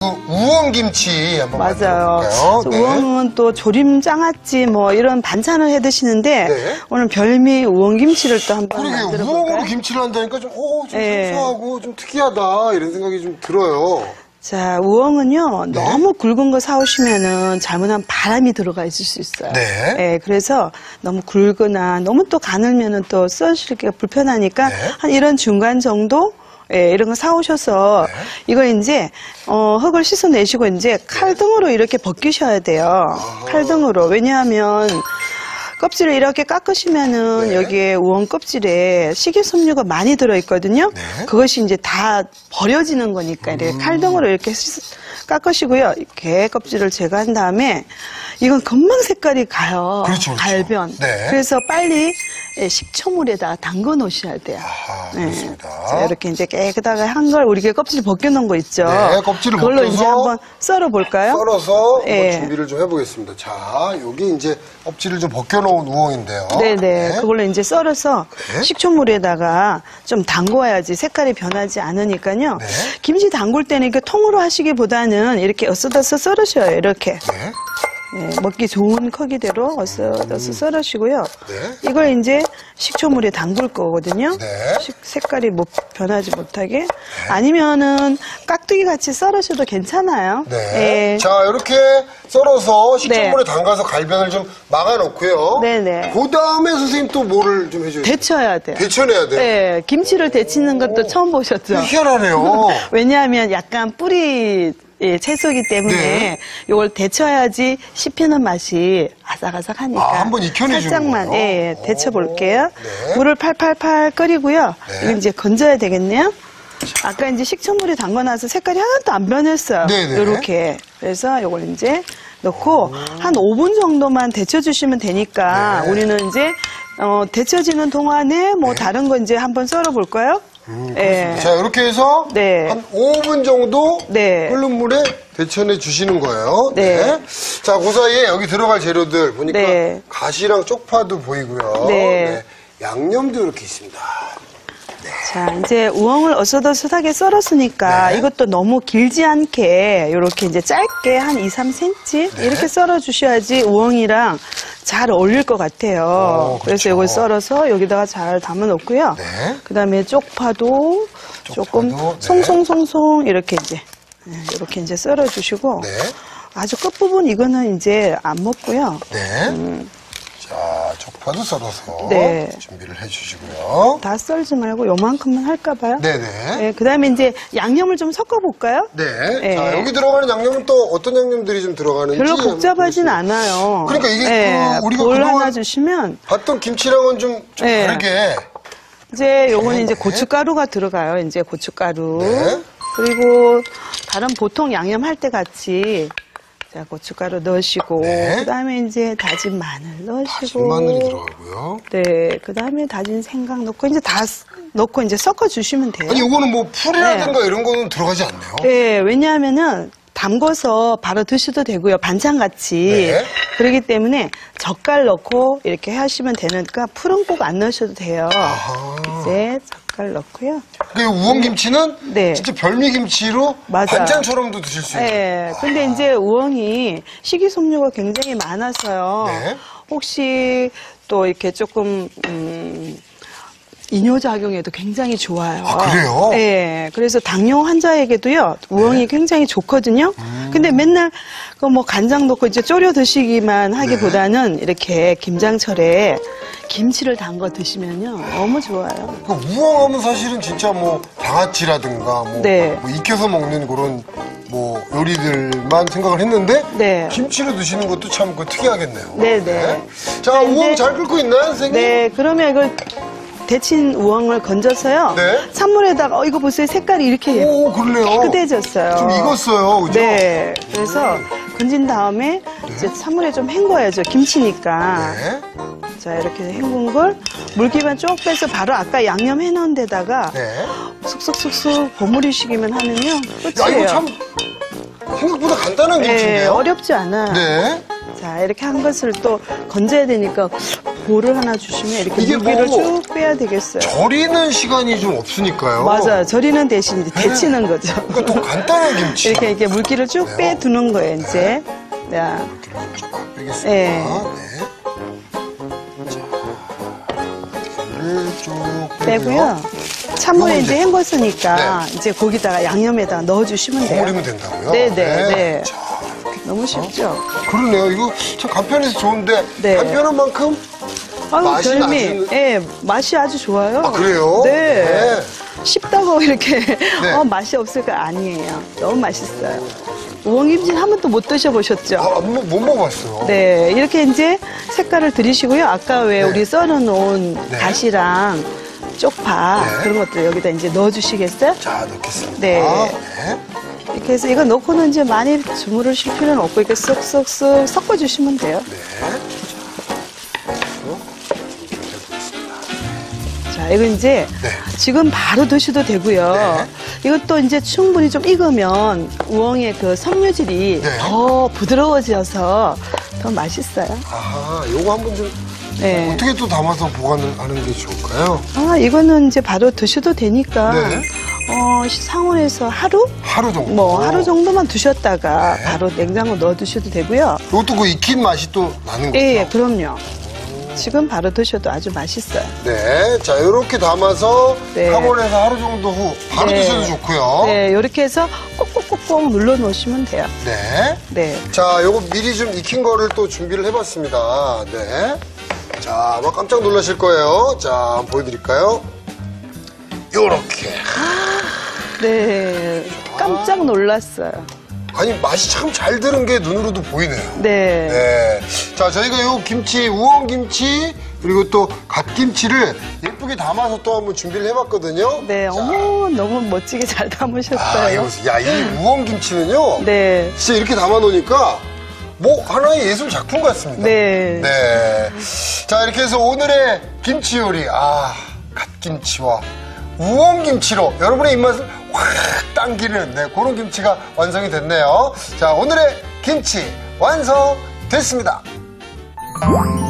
우엉김치 한번 맞아요. 만들어볼까요? 네. 우엉은 또 조림 장아찌 뭐 이런 반찬을 해 드시는데 네. 오늘 별미 우엉김치를 또 한번 그러게 만들어 우엉으로 볼까요? 김치를 한다니까 좀 네. 생소하고 좀 특이하다 이런 생각이 좀 들어요. 자, 우엉은요, 네. 너무 굵은 거 사오시면은 잘못하면 바람이 들어가 있을 수 있어요. 네. 예, 그래서 너무 굵거나 너무 또 가늘면은 또 써시기가 불편하니까 네. 한 이런 중간 정도? 예, 이런 거 사오셔서 네. 이거 이제, 흙을 씻어내시고 이제 칼등으로 이렇게 벗기셔야 돼요. 칼등으로. 왜냐하면 껍질을 이렇게 깎으시면은 네. 여기에 우엉 껍질에 식이섬유가 많이 들어있거든요. 네. 그것이 이제 다 버려지는 거니까 이렇게 칼등으로 이렇게 깎으시고요. 이렇게 껍질을 제거한 다음에 이건 금방 색깔이 가요. 그렇죠, 그렇죠. 갈변. 네. 그래서 빨리 식초물에다 담궈 놓으셔야 돼요. 아, 네. 그렇습니다. 자, 이렇게 이제 깨끗하게 한 걸 우리가 껍질 벗겨놓은 거 있죠. 네, 껍질을 그걸로 벗겨서 이제 한번 썰어 볼까요? 썰어서 예. 한번 준비를 좀 해보겠습니다. 자, 여기 이제 껍질을 좀 벗겨놓은 우엉인데요. 네네. 그걸로 이제 썰어서 네. 식초물에다가 좀 담궈야지 색깔이 변하지 않으니까요. 네. 김치 담글 때는 이렇게 통으로 하시기보다는 이렇게 어슷어슷 썰으셔요. 이렇게. 네. 네, 먹기 좋은 크기대로 어슷어슷 썰으시고요. 네. 이걸 이제 식초물에 담글 거거든요. 네. 색깔이 변하지 못하게. 아니면은 깍두기 같이 썰으셔도 괜찮아요. 네. 예. 자, 이렇게 썰어서 식초물에 담가서 갈변을 좀 막아놓고요. 네네. 그 다음에 선생님 또 뭐를 좀 해줘요? 데쳐야 돼요. 데쳐내야 돼요? 네, 김치를 데치는 것도 처음 보셨죠? 희한하네요. 왜냐하면 약간 뿌리 채소이기 때문에 네. 이걸 데쳐야지 씹히는 맛이 아삭아삭하니까 아, 한번 익혀내주는 살짝만 거예요? 예, 데쳐볼게요. 네. 물을 팔팔팔 끓이고요. 네. 이거 이제 건져야 되겠네요. 아까 이제 식초물에 담궈놔서 색깔이 하나도 안 변했어요. 네네. 이렇게. 그래서 이걸 이제 넣고 한 5분 정도만 데쳐주시면 되니까 네. 우리는 이제 데쳐지는 동안에 뭐 다른 거 이제 한번 썰어볼까요? 예. 자, 이렇게 해서 네. 한 5분 정도 네. 끓는 물에 데쳐내 주시는 거예요. 네. 자, 그 사이에 여기 들어갈 재료들 보니까 네. 가시랑 쪽파도 보이고요. 네. 양념도 이렇게 있습니다. 자, 이제 우엉을 어슷어슷하게 썰었으니까 네. 이것도 너무 길지 않게 이렇게 이제 짧게 한 2, 3cm 네. 이렇게 썰어 주셔야지 우엉이랑 잘 어울릴 것 같아요. 그래서 그렇죠. 이걸 썰어서 여기다가 잘 담아 놓고요. 네. 그다음에 쪽파도 조금 네. 송송송송 이렇게 이제 썰어 주시고 네. 아주 끝부분 이거는 이제 안 먹고요. 네. 자, 쪽파도 썰어서 네. 준비를 해주시고요. 다 썰지 말고 요만큼만 할까 봐요. 네네. 네, 그다음에 이제 양념을 좀 섞어 볼까요? 네. 네. 자, 여기 들어가는 양념은 또 어떤 양념들이 좀 들어가는지. 별로 복잡하진 한번 않아요. 그러니까 이게 네, 우리가 볼 그동안 하나 주시면 봤던 김치랑은 좀 네. 다르게. 이제 요거는 네. 이제 고춧가루가 들어가요. 이제 고춧가루. 네. 그리고 다른 보통 양념 할 때 같이 자, 고춧가루 넣으시고 네. 그다음에 이제 다진 마늘 넣으시고 다진 마늘이 들어가고요. 네, 그다음에 다진 생강 넣고 이제 다 넣고 이제 섞어 주시면 돼요. 아니, 이거는 뭐 풀이라든가 이런 거는 들어가지 않네요. 네, 왜냐하면은 담궈서 바로 드셔도 되고요. 반찬같이. 네. 그렇기 때문에 젓갈 넣고 이렇게 하시면 되니까 풀은 꼭 안 넣으셔도 돼요. 아하. 이제 젓갈 넣고요. 그 우엉김치는 네. 진짜 별미김치로 맞아요. 반찬처럼도 드실 수 있는. 네. 근데 이제 우엉이 식이섬유가 굉장히 많아서요. 네. 혹시 또 이렇게 조금, 이뇨작용에도 굉장히 좋아요. 아, 그래요? 네. 그래서 당뇨 환자에게도요, 우엉이 굉장히 좋거든요. 근데 맨날 그 뭐 간장 넣고 이제 졸여 드시기만 하기보다는 이렇게 김장철에 김치를 담궈 드시면요, 너무 좋아요. 그 우엉하면 사실은 진짜 뭐 장아찌라든가 뭐, 네. 뭐 익혀서 먹는 그런 뭐 요리들만 생각을 했는데 네. 김치로 드시는 것도 참 그 특이하겠네요. 네네. 자, 이제- 우엉 잘 끓고 있나요, 선생님? 네, 그러면 이걸 데친 우엉을 건져서요. 네. 찬물에다가 이거 보세요. 색깔이 이렇게 오, 그러네요. 깨끗해졌어요. 좀 익었어요, 그죠? 네. 그래서 건진 다음에 이제 찬물에 좀 헹궈야죠. 김치니까. 네. 자, 이렇게 헹군 걸 물기만 쭉 빼서 바로 아까 양념 해놓은 데다가 네. 쑥쑥쑥쑥 버무리시기만 하면요. 야, 끝이에요. 이거 참 생각보다 간단한 네, 김치인데요? 어렵지 않아요. 네. 자, 이렇게 한 것을 또 건져야 되니까 볼을 하나 주시면 이렇게 이게 물기를 뭐 쭉 빼야 되겠어요. 절이는 시간이 좀 없으니까요. 맞아요. 절이는 대신 이제 데치는 거죠. 그러니까 또 간단한 김치. 이렇게 물기를 쭉 빼두는 거예요, 이제. 네. 물기를 쭉 빼겠습니다. 네. 네. 물을 쭉 빼고요. 찬물에 요건 이제 이제- 헹궜으니까 이제 거기다가 양념에다가 넣어주시면 돼요. 버무리면 된다고요? 네. 자, 너무 쉽죠? 그러네요. 이거 참 간편해서 좋은데 네. 간편한 만큼 아유, 맛이 별미. 나시는- 예, 맛이 아주 좋아요. 아, 그래요? 네. 네. 쉽다고 이렇게 네. 맛이 없을까 아니에요. 너무 맛있어요. 우엉김치는 한 번도 못 드셔보셨죠? 못 먹어봤어요. 네, 이렇게 이제 색깔을 들이시고요. 아까 왜 네. 우리 썰어놓은 네. 다시랑 쪽파 네. 그런 것들 여기다 이제 넣어주시겠어요? 자, 넣겠습니다. 네. 네. 이렇게 해서 이거 넣고는 이제 많이 주무르실 필요는 없고 이렇게 쓱쓱쓱 섞어주시면 돼요. 네. 자, 이거 이제 네. 지금 바로 드셔도 되고요. 네. 이것도 이제 충분히 좀 익으면 우엉의 그 섬유질이 네. 더 부드러워져서 더 맛있어요. 아하, 요거 한번 좀 네. 어떻게 또 담아서 보관을 하는 게 좋을까요? 아, 이거는 이제 바로 드셔도 되니까 네. 상온에서 하루? 하루 정도. 뭐 하루 정도만 두셨다가 네. 바로 냉장고 넣어 두셔도 되고요. 이것도 그 익힌 맛이 또 나는 거죠? 예, 그럼요. 지금 바로 드셔도 아주 맛있어요. 네. 자, 이렇게 담아서 네. 상온에서 하루 정도 후 바로 네. 드셔도 좋고요. 네, 이렇게 해서 꼭꼭꼭꼭 눌러 놓으시면 돼요. 네. 네. 자, 요거 미리 좀 익힌 거를 또 준비를 해봤습니다. 네. 자, 아마 깜짝 놀라실 거예요. 자, 한번 보여드릴까요? 요렇게. 네. 깜짝 놀랐어요. 아니, 맛이 참 잘 드는 게 눈으로도 보이네요. 네. 네. 자, 저희가 요 김치, 우엉김치, 그리고 또 갓김치를 예쁘게 담아서 또 한번 준비를 해봤거든요. 네. 자, 어머, 너무 멋지게 잘 아, 담으셨어요. 이거, 야, 이 우엉김치는요. 네. 진짜 이렇게 담아놓으니까 뭐 하나의 예술 작품 같습니다. 네. 네. 자, 이렇게 해서 오늘의 김치 요리, 갓김치와 우엉김치로 여러분의 입맛을 확 당기는 그런 김치가 완성이 됐네요. 자, 오늘의 김치 완성됐습니다.